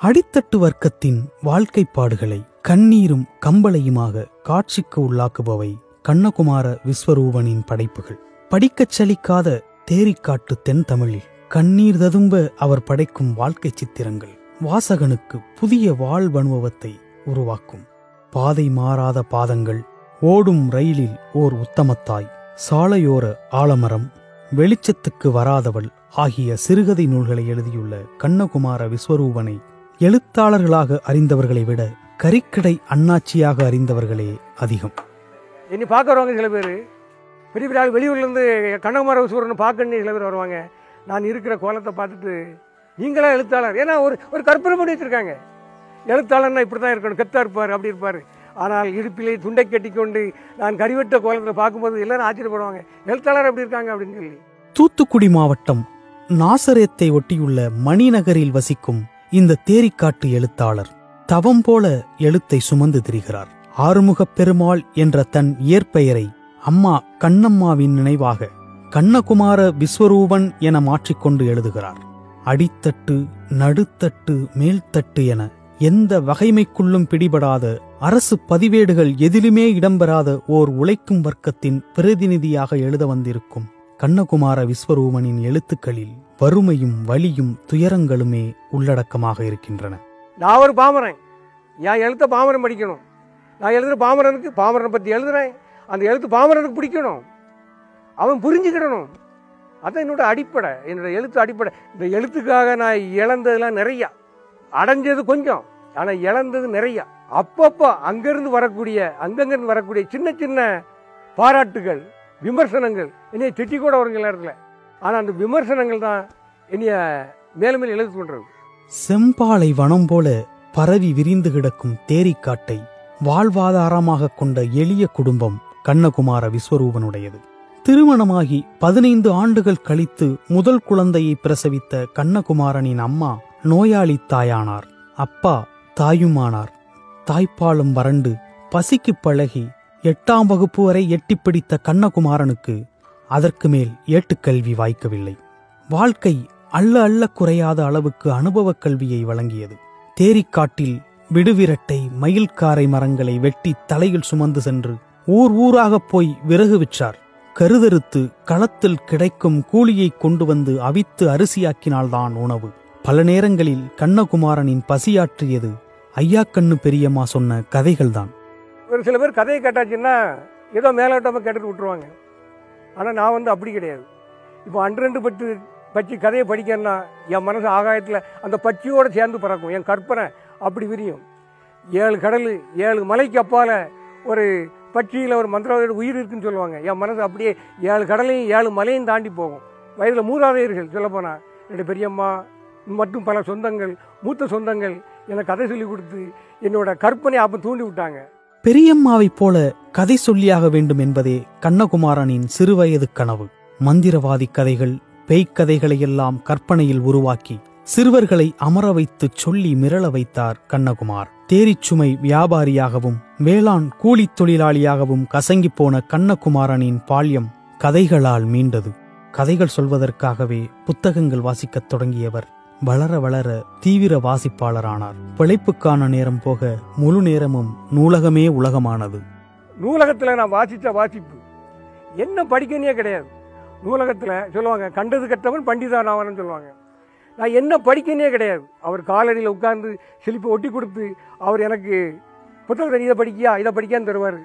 அடித்தட்டு வர்க்கத்தின் வாழ்க்கைப்பாடுகளை கண்ணீரும் கம்பளையுமாக காட்சிக்கு உள்ளாக்குபவை கண்ணகுமார விஸ்வரூபனின் படைப்புகள். படிக்கச் சலிக்காத தேரிக்காட்டு தென் தமிழில் கண்ணீர் ததும்ப அவர் படைக்கும் வாழ்க்கை சித்திரங்கள் வாசகனுக்கு புதிய வாழ்வனுபவத்தை உருவாக்கும். பாதை மாறாத பாதங்கள், ஓடும் ரயிலில் ஓர் உத்தமத்தாய், சாலையோர ஆலமரம், வெளிச்சத்துக்கு வராதவள் ஆகிய சிறுகதை நூல்களை எழுதியுள்ள கண்ணகுமார விஸ்வரூபனை எழுத்தாளர்களாக அறிந்தவர்களை விட கறிக்கடை அண்ணாச்சியாக அறிந்தவர்களே அதிகம். இனி பார்க்குறவங்க சில பேர் பெரிய பெரிய ஆள் வெளியூர்லேருந்து கண்ணகுமார விஸ்வரூபனை பார்க்கணுன்னு சில பேர் வருவாங்க. நான் இருக்கிற கோலத்தை பார்த்துட்டு நீங்களா எழுத்தாளர், ஏன்னா ஒரு கற்பனை பண்ணி வச்சுருக்காங்க. எழுத்தாளர்னா இப்படி தான் இருக்கணும், கெத்தா இருப்பார், அப்படி இருப்பார். ஆனால் இடுப்பிலே துண்டை கட்டிக்கொண்டு நான் கறிவெட்ட கோலத்தில் பார்க்கும்போது எல்லாரும் ஆச்சரியப்படுவாங்க, எழுத்தாளர் அப்படி இருக்காங்க அப்படின்னு சொல்லி. தூத்துக்குடி மாவட்டம் நாசரேத்தை ஒட்டியுள்ள மணிநகரில் வசிக்கும் இந்த தேரிக்காட்டு எழுத்தாளர் தவம் போல எழுத்தை சுமந்து திரிகிறார். ஆறுமுகப் பெருமாள் என்ற தன் இயற்பெயரை அம்மா கண்ணம்மாவின் நினைவாக கண்ணகுமார விஸ்வரூபன் என மாற்றிக்கொண்டு எழுதுகிறார். அடித்தட்டு, நடுத்தட்டு, மேல்தட்டு என எந்த வகைமைக்குள்ளும் பிடிபடாத, அரசு பதிவேடுகள் எதிலுமே இடம்பெறாத ஓர் உழைக்கும் வர்க்கத்தின் பிரதிநிதியாக எழுத வந்திருக்கும் கண்ணகுமார விஸ்வரூபனின் எழுத்துக்களில் வறுமையும் வலியும் துயரங்களுமே உள்ளடக்கமாக இருக்கின்றன. நான் ஒரு பாமரன், என் எழுத்த பாமரன் படிக்கணும். நான் எழுதுகிற பாமரனுக்கு பாமரனை பற்றி எழுதுறேன், அந்த எழுத்து பாமரனுக்கு பிடிக்கணும், அவன் புரிஞ்சுக்கிடணும். அதுதான் என்னோட அடிப்படை, என்னோட எழுத்து அடிப்படை. இந்த எழுத்துக்காக நான் இழந்ததுலாம் நிறையா, அடைஞ்சது கொஞ்சம், ஆனால் இழந்தது நிறையா. அப்பப்போ அங்கிருந்து வரக்கூடிய சின்ன சின்ன பாராட்டுகள், விமர்சனங்கள் என்னைய திட்டி கூட வருங்க நேரத்தில். ஆனால் அந்த விமர்சனங்கள் தான் என்னைய மேலும் மேலும் எழுதி கொண்டது. செம்பாலை வனம் போல பரவி விரிந்து கிடக்கும் தேரிக்காட்டை வாழ்வாதாரமாக கொண்ட எளிய குடும்பம் கண்ணகுமார விஸ்வரூபனுடையது. திருமணமாகி 15 ஆண்டுகள் கழித்து முதல் குழந்தையை பிரசவித்த கண்ணகுமாரனின் அம்மா நோயாளி தாயானார். அப்பா தாயுமானார். தாய்ப்பாலும் வறண்டு பசிக்கு பழகி 8ஆம் வகுப்பு வரை எட்டிப்பிடித்த கண்ணகுமாரனுக்கு அதற்கு மேல் ஏட்டுக்கல்வி வாய்க்கவில்லை. வாழ்க்கை அள்ள அள்ள குறையாத அளவுக்கு அனுபவக் கல்வியை வழங்கியது. தேரிக்காட்டில் விடுவிரட்டை, மயில்காரை மரங்களை வெட்டி தலையில் சுமந்து சென்று ஊர் ஊராகப் போய் விறகு விற்றார். கருதறுத்து களத்தில் கிடைக்கும் கூலியை கொண்டு வந்து அவித்து அரிசியாக்கினால்தான் உணவு. பல நேரங்களில் கண்ணகுமாரனின் பசியாற்றியது ஐயாக்கண்ணு பெரியம்மா சொன்ன கதைகள்தான். ஒரு சில பேர் கதையை கேட்டாச்சுன்னா ஏதோ மேலோட்டமாக கேட்டுட்டு விட்டுருவாங்க. ஆனால் நான் அப்படி கிடையாது. இப்போ 2 பட்சி கதையை படிக்கணும்னா என் மனசு ஆகாயத்தில் அந்த பட்சியோடு சேர்ந்து பறக்கும். என் கற்பனை அப்படி விரியும். 7 கடல் 7 மலைக்கு அப்பால் ஒரு பட்சியில் ஒரு மந்திரவாதியோட உயிர் இருக்குன்னு சொல்லுவாங்க. என் மனசு அப்படியே 7 கடலையும் 7 மலையும் தாண்டி போகும். வயதில் மூதாதையர்கள் சொல்லப்போனால் என்னுடைய பெரியம்மா மற்றும் பல சொந்தங்கள், மூத்த சொந்தங்கள் எனக்கு கதை சொல்லி கொடுத்து என்னோட கற்பனை அப்போ தூண்டி விட்டாங்க. பெரியம்மாவைப் போல கதை சொல்லியாக வேண்டும் என்பதே கண்ணகுமாரனின் சிறுவயது கனவு. மந்திரவாதி கதைகள், பேய்க்கதைகளையெல்லாம் கற்பனையில் உருவாக்கி சிறுவர்களை அமர வைத்து சொல்லி மிரள வைத்தார் கண்ணகுமார். தேரிச்சுமை வியாபாரியாகவும் வேளாண் கூலித் தொழிலாளியாகவும் கசங்கி போன கண்ணகுமாரனின் பால்யம் கதைகளால் மீண்டது. கதைகள் சொல்வதற்காகவே புத்தகங்கள் வாசிக்கத் தொடங்கியவர் வளர வளர தீவிர வாசிப்பாளரானார். பிழைப்புக்கான நேரம் போக முழு நேரமும் நூலகமே உலகமானது. நூலகத்தில் நான் வாசித்த வாசிப்பு என்ன படிக்கனே கிடையாது. நூலகத்தில் சொல்லுவாங்க, கண்டது கற்றவன் பண்டிதான் ஆவான்னு சொல்லுவாங்க. நான் என்ன படிக்கனே கிடையாது. அவர் காலடியில் உட்கார்ந்து சிலிப்பை ஒட்டி கொடுத்து அவர் எனக்கு புத்தகத்தை இதை படிக்கியா இதை படிக்கான்னு தருவார்.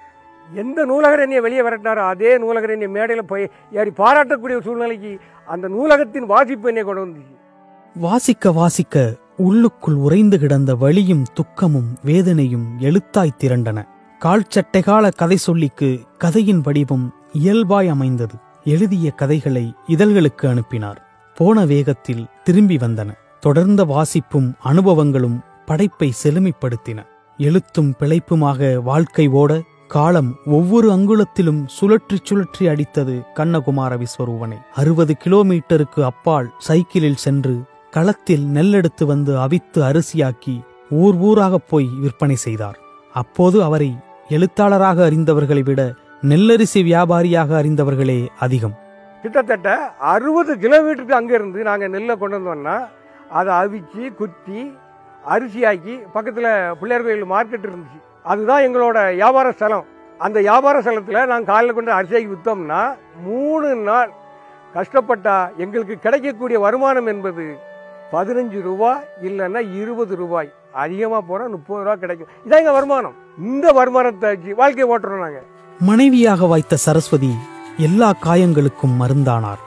எந்த நூலகர் என்னை வெளியே விரட்டினாரோ அதே நூலகர் என்னை மேடையில் போய் ஏறி பாராட்டக்கூடிய சூழ்நிலைக்கு அந்த நூலகத்தின் வாசிப்பு என்னை கொண்டு வந்துச்சு. வாசிக்க வாசிக்க உள்ளுக்குள் உறைந்து கிடந்த வலியும் துக்கமும் வேதனையும் எழுத்தாய் திரண்டன. கால் சட்டைகால கதை சொல்லிக்கு கதையின் வடிவம் இயல்பாய் அமைந்தது. எழுதிய கதைகளை இதழ்களுக்கு அனுப்பினார். போன வேகத்தில் திரும்பி வந்தன. தொடர்ந்த வாசிப்பும் அனுபவங்களும் படைப்பை செழுமைப்படுத்தின. எழுத்தும் பிழைப்புமாக வாழ்க்கை ஓட காலம் ஒவ்வொரு அங்குலத்திலும் சுழற்றி சுழற்றி அடித்தது கண்ணகுமார விஸ்வரூபனை. 60 கிலோமீட்டருக்கு அப்பால் சைக்கிளில் சென்று களத்தில் நெல்லெடுத்து வந்து அவித்து அரிசியாக்கி ஊர் ஊராகப் போய் விற்பனை செய்தார். அப்போது அவரை எழுத்தாளராக அறிந்தவர்களை விட நெல்லரிசி வியாபாரியாக அறிந்தவர்களே அதிகம். கிட்டத்தட்ட 60 கிலோமீட்டருக்கு அங்கிருந்து நாங்கள் நெல்லை கொண்டு வந்தோம்னா அதை அவிச்சு குத்தி அரிசியாக்கி பக்கத்தில் பிள்ளையார் கோயில் மார்க்கெட் இருந்துச்சு. அதுதான் எங்களோட வியாபார ஸ்தலம். அந்த வியாபார ஸ்தலத்தில் நாங்கள் காலையில் கொண்டு அரிசியாக்கி விற்றோம்னா 3 நாள் கஷ்டப்பட்டா எங்களுக்கு கிடைக்கக்கூடிய வருமானம் என்பது 15 ரூபாய் இல்லைன்னா 20 ரூபாய், அதிகமாக போனால் 30 ரூபா கிடைக்கும். இதான் எங்கள் வருமானம். இந்த வருமானத்தை வச்சு வாழ்க்கையை ஓட்டுறோம் நாங்கள். மனைவியாக வாய்த்த சரஸ்வதி எல்லா காயங்களுக்கும் மருந்தானார்.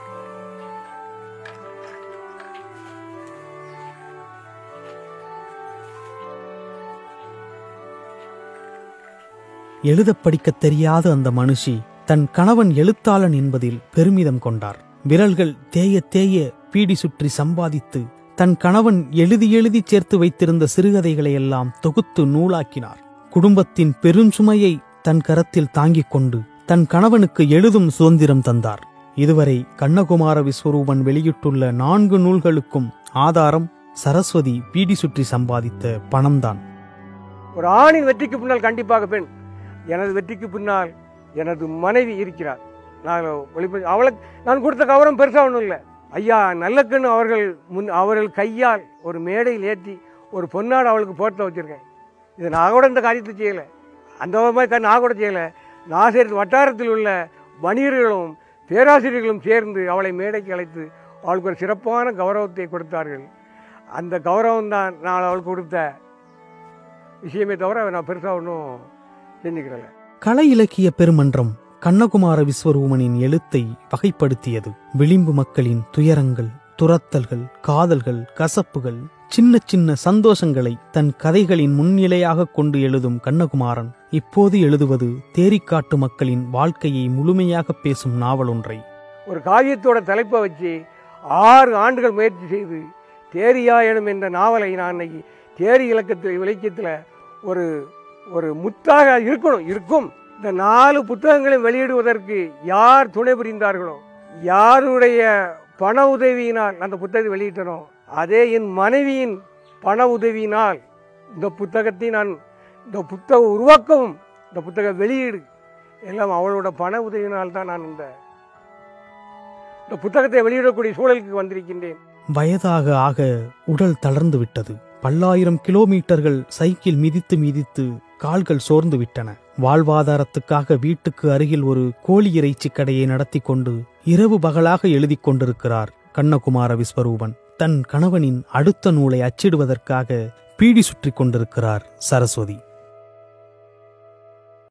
எழுத படிக்கத் தெரியாத அந்த மனுஷி தன் கணவன் எழுத்தாளன் என்பதில் பெருமிதம் கொண்டார். விரல்கள் தேய தேய பீடி சுற்றி சம்பாதித்து தன் கணவன் எழுதி எழுதி சேர்த்து வைத்திருந்த சிறுகதைகளை எல்லாம் தொகுத்து நூலாக்கினார். குடும்பத்தின் பெருஞ்சுமையை தன் கரத்தில் தாங்கிக் கொண்டு தன் கணவனுக்கு எழுதும் சுதந்திரம் தந்தார். இதுவரை கண்ணகுமார விஸ்வரூபன் வெளியிட்டுள்ள 4 நூல்களுக்கும் ஆதாரம் சரஸ்வதி பீடி சுற்றி சம்பாதித்த பணம்தான். ஒரு ஆணின் வெற்றிக்கு பின்னால் கண்டிப்பாக பெண். எனது வெற்றிக்கு பின்னால் எனது மனைவி இருக்கிறார். அவளுக்கு நான் கொடுத்த கௌரவம் பெருசாக ஒன்றும் இல்லை. ஐயா நல்லக்கண்ணு அவர்கள் கையால் ஒரு மேடையில் ஏற்றி ஒரு பொன்னாடு அவளுக்கு போட்டு வச்சிருக்கேன். இது நான் கூட இந்த காரியத்தை செய்யலை, அந்த மாதிரி நான் கூட செய்யலை. நாசர் வட்டாரத்தில் உள்ள வணிகர்களும் பேராசிரியர்களும் சேர்ந்து அவளை மேடைக்கு அழைத்து அவளுக்கு ஒரு சிறப்பான கௌரவத்தை கொடுத்தார்கள். அந்த கௌரவம் தான் நான் அவளுக்கு கொடுத்த விஷயமே தவிர நான் பெருசாக ஒன்றும் செஞ்சுக்கிறேன். கலை இலக்கிய பெருமன்றம் கண்ணகுமார விஸ்வரூபனின் எழுத்தை வகைப்படுத்தியது. விளிம்பு மக்களின் துயரங்கள், துரத்தல்கள், காதல்கள், கசப்புகள், சின்ன சின்ன சந்தோஷங்களை தன் கதைகளின் முன்னிலையாக கொண்டு எழுதும் கண்ணகுமாரன் இப்போது எழுதுவது தேரிக்காட்டு மக்களின் வாழ்க்கையை முழுமையாக பேசும் நாவல் ஒன்றை. ஒரு காவியத்தோட தலைப்பை வச்சு 6 ஆண்டுகள் முயற்சி செய்து தேரியாயனம் என்ற நாவலை நான் இன்னைக்கு தேரி இலக்கியத்தில் ஒரு முத்தாக இருக்கும். இந்த 4 புத்தகங்களை வெளியிடுவதற்கு யார் துணை புரிந்தார்களோ, யாருடைய பண உதவியினால் அந்த புத்தகத்தை வெளியிட்டனோ, அதே என் மனைவியின் பண உதவியினால் இந்த புத்தகத்தை இந்த புத்தக உருவாக்கவும் இந்த புத்தக வெளியீடு எல்லாம் அவளோட பண உதவியினால் தான் நான் இந்த புத்தகத்தை வெளியிடக்கூடிய சூழலுக்கு வந்திருக்கின்றேன். வயதாக ஆக உடல் தளர்ந்து விட்டது. பல்லாயிரம் கிலோமீட்டர்கள் சைக்கிள் மிதித்து மிதித்து கால்கள் சோர்ந்து விட்டன. வாழ்வாதாரத்துக்காக வீட்டுக்கு அருகில் ஒரு கோழி இறைச்சி கடையை நடத்தி கொண்டு இரவு பகலாக எழுதி கொண்டிருக்கிறார் கண்ணகுமார விஸ்வரூபன். தன் கணவனின் அடுத்த நூலை அச்சிடுவதற்காக பீடி சுற்றி கொண்டிருக்கிறார் சரஸ்வதி.